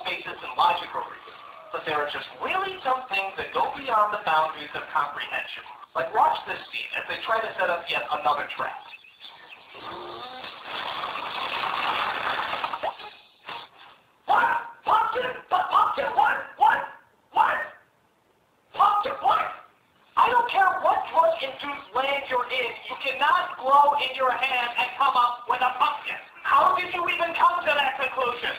basis and logical reason. But there are just really some things that go beyond the boundaries of comprehension. Like watch this scene as they try to set up yet another trap. What? Pumpkin! Pumpkin! What? Pumpkin, what? I don't care what drug-induced land you're in, you cannot blow in your hand and come up with a pumpkin. How did you even come to that conclusion?